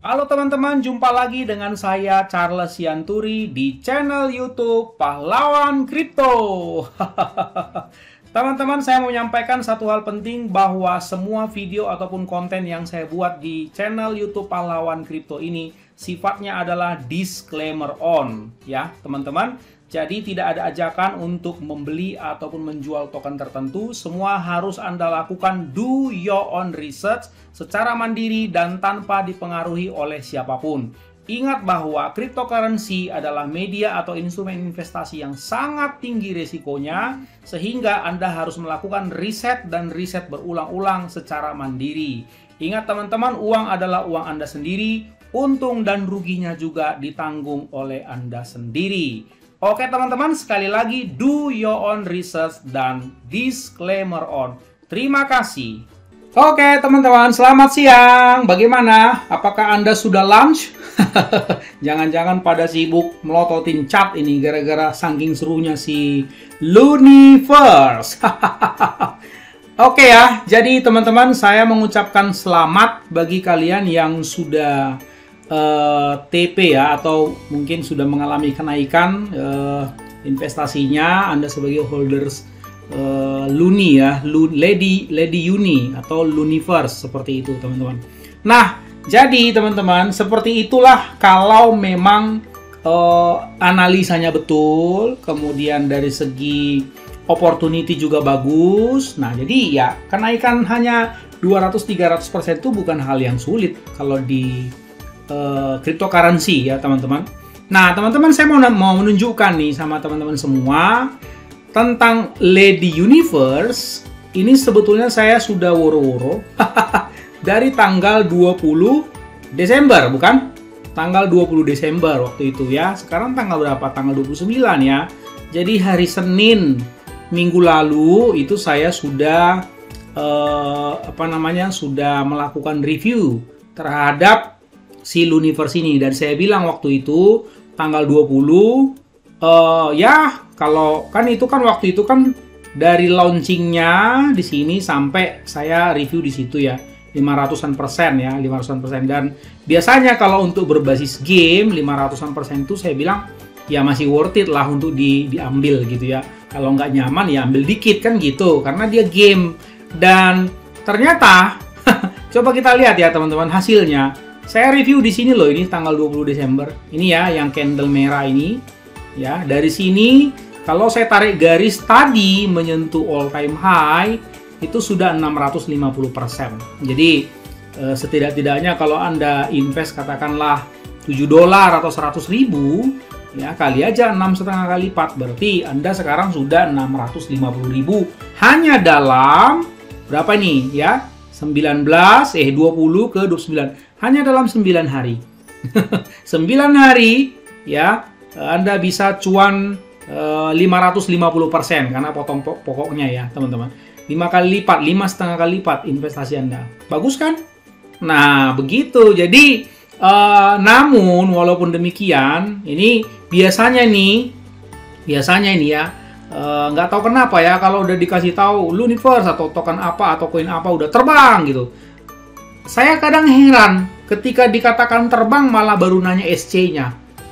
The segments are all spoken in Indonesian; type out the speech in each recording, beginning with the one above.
Halo teman-teman, jumpa lagi dengan saya Charles Sianturi di channel YouTube Pahlawan Kripto. Teman-teman, saya mau menyampaikan satu hal penting bahwa semua video ataupun konten yang saya buat di channel YouTube Pahlawan Kripto ini sifatnya adalah disclaimer on, ya teman-teman. Jadi tidak ada ajakan untuk membeli ataupun menjual token tertentu. Semua harus Anda lakukan do your own research secara mandiri dan tanpa dipengaruhi oleh siapapun. Ingat bahwa cryptocurrency adalah media atau instrumen investasi yang sangat tinggi risikonya, sehingga Anda harus melakukan riset dan riset berulang-ulang secara mandiri. Ingat teman-teman, uang adalah uang Anda sendiri, untung dan ruginya juga ditanggung oleh Anda sendiri. Oke teman-teman, sekali lagi do your own research dan disclaimer on. Terima kasih. Oke teman-teman, selamat siang. Bagaimana? Apakah Anda sudah lunch? Jangan-jangan pada sibuk melototin chat ini gara-gara saking serunya si Luniverse. Oke ya, jadi teman-teman saya mengucapkan selamat bagi kalian yang sudah TP ya, atau mungkin sudah mengalami kenaikan investasinya. Anda sebagai holders Luni ya, Lady Uni atau Luniverse seperti itu teman-teman. Nah, jadi teman-teman seperti itulah kalau memang analisanya betul, kemudian dari segi opportunity juga bagus. Nah, jadi ya kenaikan hanya 200-300% itu bukan hal yang sulit kalau di cryptocurrency ya teman-teman. Nah teman-teman, saya mau menunjukkan nih sama teman-teman semua tentang Lady Universe. Ini sebetulnya saya sudah woro-woro dari tanggal 20 Desember, bukan? Tanggal 20 Desember waktu itu ya. Sekarang tanggal berapa? Tanggal 29 ya. Jadi hari Senin minggu lalu itu saya sudah sudah melakukan review terhadap si Luniverse ini, dan saya bilang waktu itu tanggal 20 ya kalau kan itu kan waktu itu kan dari launchingnya di sini sampai saya review di situ ya 500% ya, 500%. Dan biasanya kalau untuk berbasis game 500% itu saya bilang ya masih worth it lah untuk diambil gitu ya. Kalau nggak nyaman ya ambil dikit kan gitu, karena dia game. Dan ternyata coba kita lihat ya teman-teman hasilnya. Saya review di sini loh, ini tanggal 20 Desember. Ini ya yang candle merah ini. Ya, dari sini kalau saya tarik garis tadi menyentuh all time high itu sudah 650%. Jadi setidak-tidaknya kalau Anda invest katakanlah $7 atau 100.000 ya, kali aja 6,5 kali lipat, berarti Anda sekarang sudah 650.000 hanya dalam berapa nih ya? 20 ke 29 hanya dalam 9 hari. 9 hari ya Anda bisa cuan 550% karena potong pokoknya ya teman-teman. 5 kali lipat, 5,5 kali lipat investasi Anda. Bagus kan? Nah begitu. Jadi namun walaupun demikian, ini biasanya ini ya nggak tahu kenapa ya, kalau udah dikasih tahu Luniverse atau token apa atau koin apa udah terbang gitu. Saya kadang heran ketika dikatakan terbang malah baru nanya SC-nya.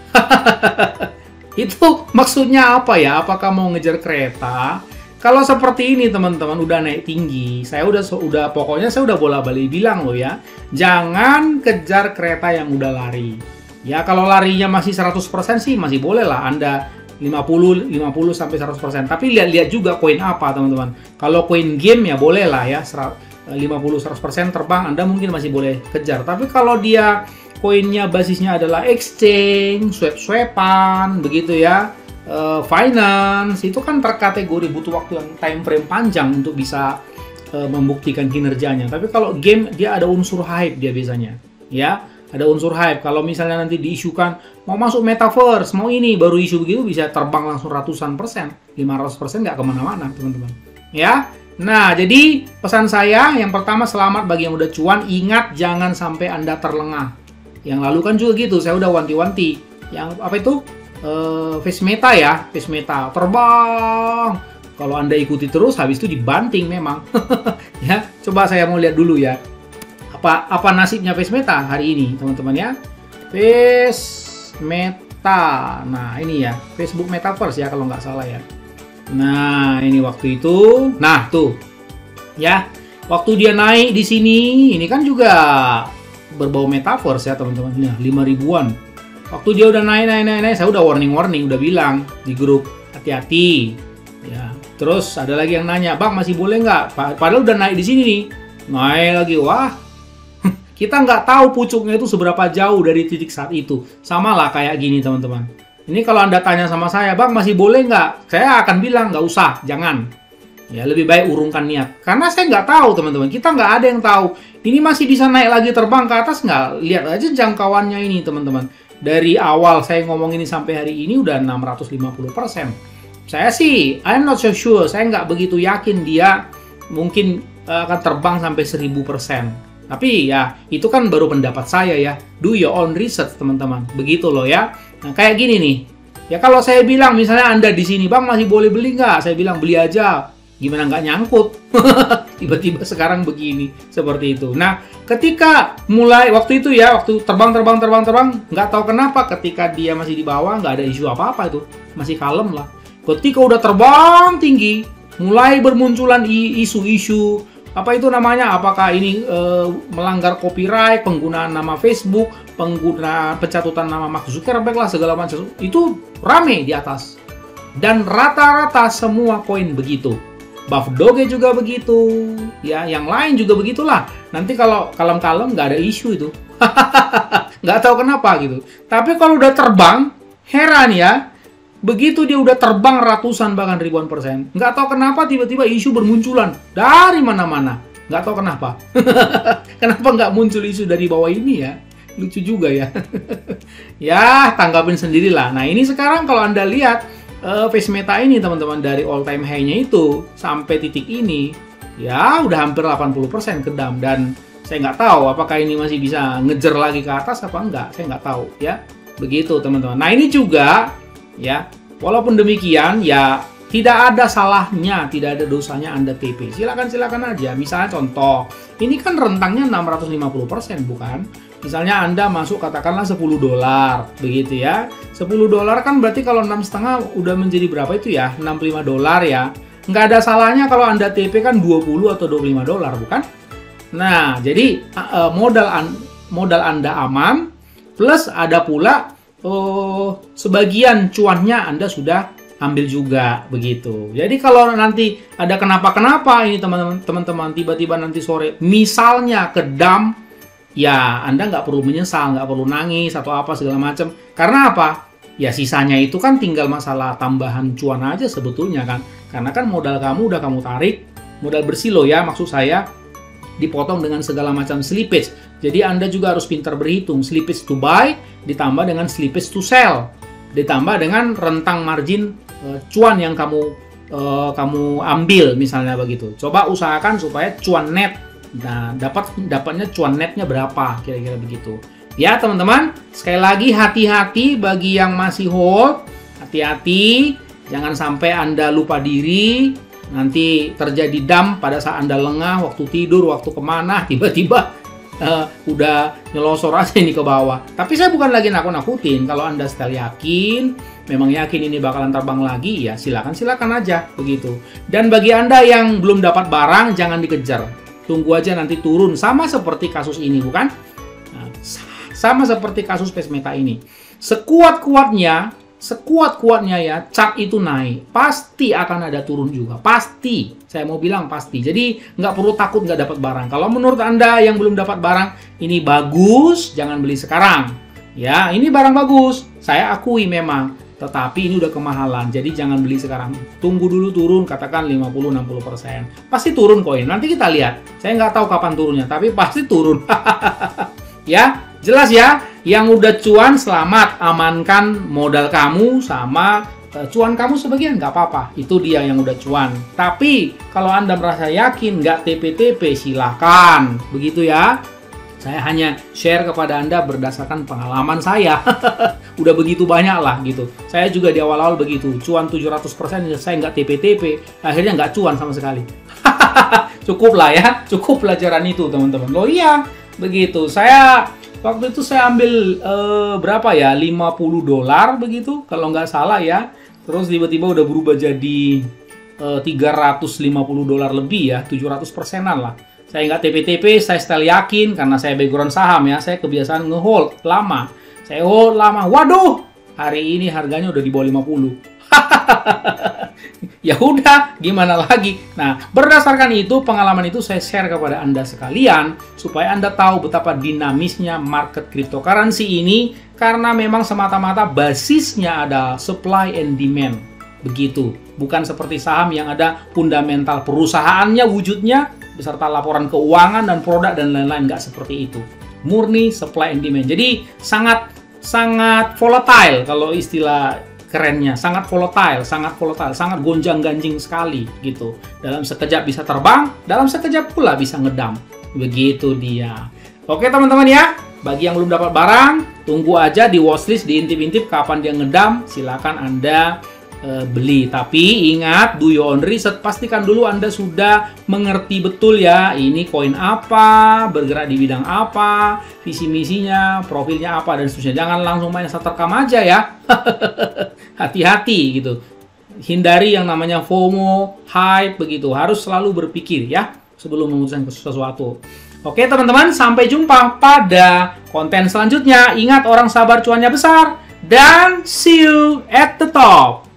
Itu maksudnya apa ya? Apakah mau ngejar kereta? Kalau seperti ini teman-teman udah naik tinggi, saya pokoknya saya udah bola-balik bilang loh ya, jangan kejar kereta yang udah lari. Ya kalau larinya masih 100% sih masih boleh lah Anda 50 sampai 100%. Tapi lihat-lihat juga koin apa teman-teman. Kalau koin game ya boleh lah ya 50-100% terbang, Anda mungkin masih boleh kejar. Tapi kalau dia koinnya basisnya adalah exchange, swap-swapan begitu ya, finance, itu kan terkategori butuh waktu yang time frame panjang untuk bisa membuktikan kinerjanya. Tapi kalau game dia ada unsur hype dia biasanya ya. Ada unsur hype. Kalau misalnya nanti diisukan mau masuk metaverse, mau ini, baru isu begitu bisa terbang langsung ratusan persen, 500% nggak kemana-mana teman-teman. Ya, nah jadi pesan saya yang pertama, selamat bagi yang udah cuan. Ingat jangan sampai Anda terlengah. Yang lalu kan juga gitu, saya udah wanti-wanti. Yang apa itu? Face meta ya, face meta terbang. Kalau Anda ikuti terus, habis itu dibanting memang. Ya, coba saya mau lihat dulu ya. apa nasibnya Face Meta hari ini, teman-teman ya. Face Meta. Nah, ini ya, Facebook Metaverse ya kalau nggak salah ya. Nah, ini waktu itu. Nah, tuh. Ya, waktu dia naik di sini, ini kan juga berbau Metaverse ya, teman-teman. Nah, 5 ribuan. Waktu dia udah naik, saya udah warning, udah bilang di grup, hati-hati. Ya, terus ada lagi yang nanya, "Bang, masih boleh nggak?" Padahal udah naik di sini nih. Naik lagi, wah. Kita nggak tahu pucuknya itu seberapa jauh dari titik saat itu. Sama lah kayak gini, teman-teman. Ini kalau Anda tanya sama saya, "Bang, masih boleh nggak?" Saya akan bilang, nggak usah, jangan. Ya, lebih baik urungkan niat. Karena saya nggak tahu, teman-teman. Kita nggak ada yang tahu. Ini masih bisa naik lagi terbang ke atas nggak? Lihat aja jangkauannya ini, teman-teman. Dari awal saya ngomong ini sampai hari ini udah 650%. Saya sih, I'm not so sure. Saya nggak begitu yakin dia mungkin akan terbang sampai 1000%. Tapi ya, itu kan baru pendapat saya ya. Do your own research, teman-teman. Begitu loh ya. Nah, kayak gini nih. Ya kalau saya bilang, misalnya Anda di sini, "Bang, masih boleh beli nggak?" Saya bilang, "Beli aja." Gimana nggak nyangkut? Tiba-tiba sekarang begini. Seperti itu. Nah, ketika mulai waktu itu ya, waktu terbang, nggak tahu kenapa ketika dia masih di bawah, nggak ada isu apa-apa itu. Masih kalem lah. Ketika udah terbang tinggi, mulai bermunculan isu-isu, apa itu namanya, apakah ini melanggar copyright, penggunaan nama Facebook, penggunaan pencatutan nama Mark Zuckerberg lah, segala macam. Itu rame di atas. Dan rata-rata semua koin begitu. Buff Doge juga begitu. Ya, yang lain juga begitulah. Nanti kalau kalem-kalem nggak ada isu itu. Nggak tahu kenapa gitu. Tapi kalau udah terbang, heran ya. Begitu dia udah terbang ratusan bahkan ribuan persen, nggak tahu kenapa tiba-tiba isu bermunculan dari mana-mana. Nggak tahu kenapa. Kenapa nggak muncul isu dari bawah ini ya? Lucu juga ya. Ya, tanggapin sendirilah. Nah, ini sekarang kalau Anda lihat Face Meta ini, teman-teman, dari all time high-nya itu sampai titik ini, ya udah hampir 80% kedam. Dan saya nggak tahu apakah ini masih bisa ngejar lagi ke atas apa enggak. Saya nggak tahu ya. Begitu, teman-teman. Nah, ini juga ya, walaupun demikian ya tidak ada salahnya, tidak ada dosanya Anda TP. Silakan aja. Misalnya contoh, ini kan rentangnya 650%, bukan? Misalnya Anda masuk katakanlah $10, begitu ya. $10 kan berarti kalau 6,5 udah menjadi berapa itu ya? $65 ya. Nggak ada salahnya kalau Anda TP kan 20 atau $25, bukan? Nah, jadi modal Anda aman, plus ada pula sebagian cuannya Anda sudah ambil juga, begitu. Jadi kalau nanti ada kenapa-kenapa ini teman-teman, tiba-tiba nanti sore misalnya kedam, ya Anda nggak perlu menyesal, nggak perlu nangis atau apa segala macam. Karena apa? Ya sisanya itu kan tinggal masalah tambahan cuan aja sebetulnya kan. Karena kan modal kamu udah kamu tarik, modal bersih loh ya, maksud saya, dipotong dengan segala macam slippage. Jadi Anda juga harus pintar berhitung, slippage to buy ditambah dengan slippage to sell, ditambah dengan rentang margin cuan yang kamu ambil, misalnya begitu. Coba usahakan supaya cuan net, nah dapatnya cuan netnya berapa, kira-kira begitu. Ya teman-teman, sekali lagi hati-hati bagi yang masih hold, hati-hati, jangan sampai Anda lupa diri. Nanti terjadi dump pada saat Anda lengah, waktu tidur, waktu kemana, tiba-tiba udah nyelosor aja ini ke bawah. Tapi saya bukan lagi nakut-nakutin. Kalau Anda still yakin, memang yakin ini bakalan terbang lagi, ya silakan aja, begitu. Dan bagi Anda yang belum dapat barang, jangan dikejar. Tunggu aja nanti turun, sama seperti kasus ini, bukan? Nah, sama seperti kasus Face Meta ini. Sekuat-kuatnya ya, chart itu naik, pasti akan ada turun juga, pasti. Saya mau bilang pasti. Jadi nggak perlu takut nggak dapat barang. Kalau menurut Anda yang belum dapat barang, ini bagus, jangan beli sekarang. Ya, ini barang bagus, saya akui memang. Tetapi ini udah kemahalan, jadi jangan beli sekarang. Tunggu dulu turun, katakan 50-60%. Pasti turun koin, nanti kita lihat. Saya nggak tahu kapan turunnya, tapi pasti turun. Ya, jelas ya. Yang udah cuan selamat, amankan modal kamu sama cuan kamu sebagian, nggak apa-apa. Itu dia yang udah cuan. Tapi kalau Anda merasa yakin nggak TP-TP, silakan. Begitu ya. Saya hanya share kepada Anda berdasarkan pengalaman saya. Udah begitu banyak lah gitu. Saya juga di awal-awal begitu. Cuan 700%, saya nggak TP-TP. Akhirnya nggak cuan sama sekali. Cukup lah ya. Cukup pelajaran itu teman-teman. Loh iya. Begitu. Waktu itu saya ambil berapa ya? $50 begitu kalau nggak salah ya. Terus tiba-tiba udah berubah jadi $350 lebih ya, 700%-an lah. Saya nggak TP-TP, saya setel yakin karena saya background saham ya. Saya kebiasaan nge-hold lama. Saya hold lama. Waduh, hari ini harganya udah di bawah 50. Ya udah, gimana lagi? Nah, berdasarkan itu, pengalaman itu saya share kepada Anda sekalian supaya Anda tahu betapa dinamisnya market cryptocurrency ini karena memang semata-mata basisnya ada supply and demand. Begitu. Bukan seperti saham yang ada fundamental perusahaannya, wujudnya, beserta laporan keuangan dan produk dan lain-lain. Nggak seperti itu. Murni supply and demand. Jadi sangat volatile kalau istilah kerennya. Sangat volatile, sangat gonjang-ganjing sekali gitu. Dalam sekejap bisa terbang, dalam sekejap pula bisa ngedam. Begitu dia. Oke teman-teman ya. Bagi yang belum dapat barang, tunggu aja di watchlist, diintip-intip kapan dia ngedam. Silakan Anda beli, tapi ingat, do your own research, pastikan dulu Anda sudah mengerti betul ya, ini koin apa, bergerak di bidang apa, visi misinya, profilnya apa, dan seterusnya. Jangan langsung main asal terkam aja ya. Hati-hati gitu, hindari yang namanya FOMO, hype begitu, harus selalu berpikir ya sebelum memutuskan sesuatu. Oke teman-teman, sampai jumpa pada konten selanjutnya. Ingat, orang sabar cuannya besar, dan see you at the top.